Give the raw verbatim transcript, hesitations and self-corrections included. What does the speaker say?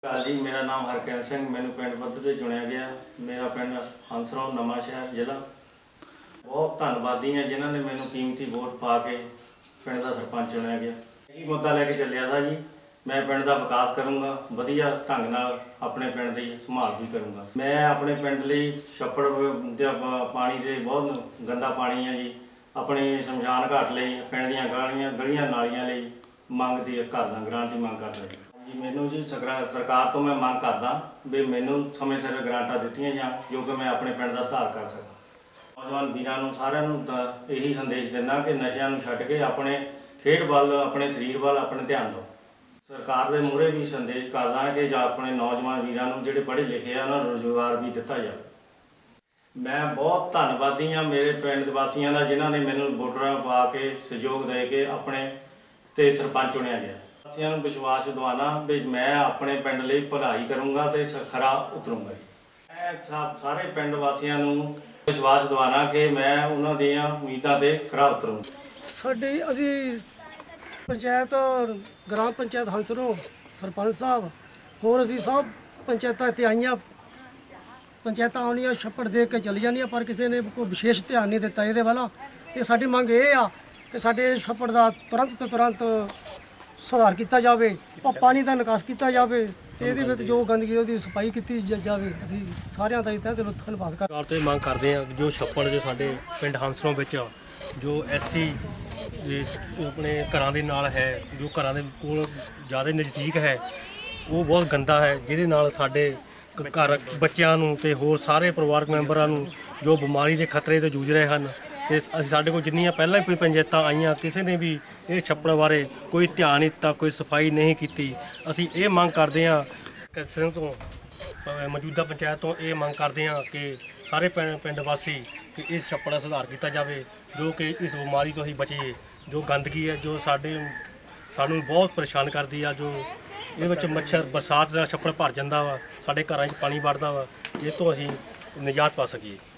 जी मेरा नाम हरकैन सिंह, मैनू पिंड बद्ध से चुनिया गया। मेरा पिंड हंसराव नवा शहर जिला। बहुत धन्नवादी हैं जिन्होंने मैनू कीमती वोट पा के पिंड का सरपंच चुनिया गया। यही मुद्दा लैके चलिया था जी, मैं पिंड का विकास करूँगा, वधिया ढंग नाल अपने पिंड की संभाल भी करूँगा। मैं अपने पिंड लई छप्पड़ पानी से बहुत गंदा पानी है जी, अपने शमशान घाट लई पिंड दीआं गलियां गलियां नालियां लई मंग दी करदा, ग्रांट की मंग करदा जी। जी मैनू जी सरकार तो मैं मंग करदा भी मैनू समय सिर ग्रांटां दित्तियां जाण जो कि मैं अपने पिंड का सुधार कर सकां। नौजवान वीरां नूं सारिआं नूं यही संदेश दिंदा कि नशिਆਂ नूं छड्ड के अपने खेड ਵੱਲ अपने शरीर ਵੱਲ अपने ध्यान दो। सरकार के मूहरे भी संदेश करदा कि जो अपने नौजवान वीरां नूं जिहड़े पढ़े लिखे आ उन्हां नूं रोजगार भी दिता जाए। मैं बहुत धन्नवादी हाँ मेरे पिंड वासियों का जिन्हों ने मैनू वोटर पा के सहयोग दे के अपने ते सरपंच चुनिया गया। वासियों को विश्वास दिवाना भी मैं अपने पिंड लई भलाई करूँगा तो खरा उतरूँगा। मैं सारे पिंड वासियों को विश्वास दिवाना कि मैं उन्हों दी उम्मीदों ते खरा उतरूँगा। साडी असी पंचायत ग्राम पंचायत हंसराव सरपंच साहब होर असी सब पंचायतां इत्थे आईयां, पंचायतां आउणियां छप्पड़ देख के चली जांदियां पर किसी ने कोई विशेष ध्यान नहीं दिता इहदे वाला। ते साडी मंग ये आ कि साडे छप्पड़ दा तुरंत तो तुरंत सुधार किया जाए और पानी का निकास किया जाए। ये जो गंदगी उसकी सफाई की जाए। अभी सारिਆਂ ਦਾ तह दिलों धन्यवाद कर सरकार तो मंग करते हैं जो छप्पड़ जो साढ़े पिंड हंसराव विच जो एस सी अपने घरों के नाल है, जो घरों के कोल ज़्यादा नज़दीक है, वो बहुत गंदा है जिहदे नाल साडे घर बच्चों नूं ते होर सारे परिवारक मैंबरां नूं जो बीमारी के खतरे तो जूझ रहे हैं। तो असीं साडे कोल जिन्नियां पहलां भी पंचायतां आईयां किसी ने भी ये छप्पड़ बारे कोई ध्यान नहीं दिता, कोई सफाई नहीं की। असीं ये मंग करते हैं कैंसर तो मौजूदा पंचायत तो ये मंग करते हैं कि सारे पिंड पिंड वासी कि इस छप्पड़ का सुधार किया जाए जो कि इस बीमारी तो ही बचीए। जो गंदगी है जो साडे सानूं बहुत परेशान करती है, जो ये विच मच्छर बरसात का छप्पड़ भर जाता वा, साडे घरां 'च पानी वड़दा वा, ये तो असीं निजात पा सकीए।